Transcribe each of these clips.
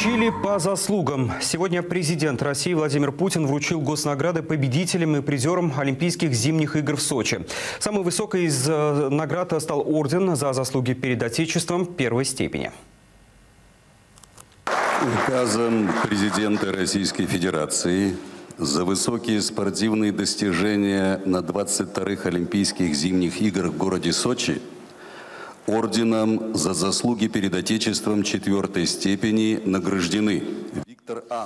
Вручили по заслугам. Сегодня президент России Владимир Путин вручил госнаграды победителям и призерам Олимпийских зимних игр в Сочи. Самой высокой из наград стал орден за заслуги перед Отечеством первой степени. Указом президента Российской Федерации за высокие спортивные достижения на 22-х Олимпийских зимних играх в городе Сочи орденом за заслуги перед Отечеством 4-й степени награждены Виктор Ан.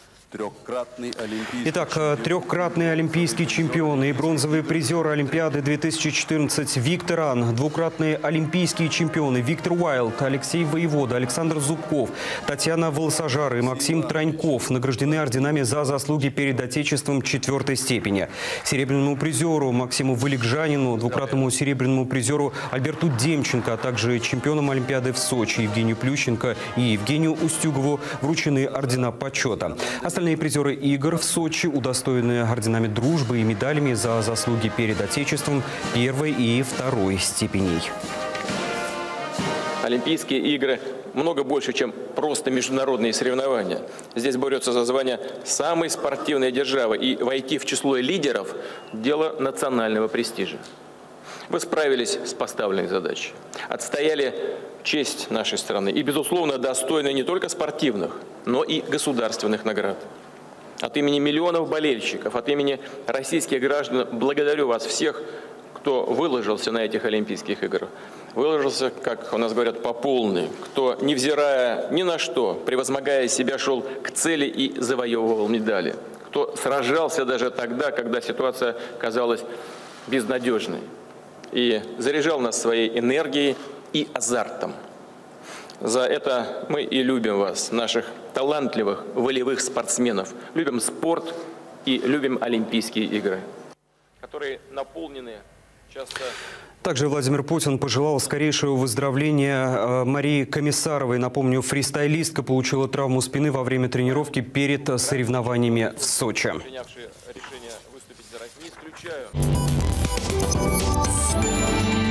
Трехкратный олимпийский чемпион и бронзовый призер Олимпиады 2014 Виктор Ан, двукратные олимпийские чемпионы Виктор Уайлд, Алексей Воевода, Александр Зубков, Татьяна Волосожар и Максим Траньков награждены орденами за заслуги перед Отечеством 4-й степени. Серебряному призеру Максиму Валикжанину, двукратному серебряному призеру Альберту Демченко, а также чемпионам Олимпиады в Сочи Евгению Плющенко и Евгению Устюгову вручены ордена почета. Остальные призеры игр в Сочи удостоены орденами дружбы и медалями за заслуги перед Отечеством 1-й и 2-й степеней. Олимпийские игры много больше, чем просто международные соревнования. Здесь борются за звание самой спортивной державы, и войти в число лидеров – дело национального престижа. Вы справились с поставленной задачей, отстояли честь нашей страны и, безусловно, достойны не только спортивных, но и государственных наград. От имени миллионов болельщиков, от имени российских граждан благодарю вас всех, кто выложился на этих Олимпийских играх. Выложился, как у нас говорят, по полной, кто, невзирая ни на что, превозмогая себя, шел к цели и завоевывал медали, кто сражался даже тогда, когда ситуация казалась безнадежной, и заряжал нас своей энергией и азартом. За это мы и любим вас, наших талантливых, волевых спортсменов. Любим спорт и любим Олимпийские игры, которые наполнены часто... Также Владимир Путин пожелал скорейшего выздоровления Марии Комиссаровой. Напомню, фристайлистка получила травму спины во время тренировки перед соревнованиями в Сочи. Принявшие решение выступить за Россию, не исключаю.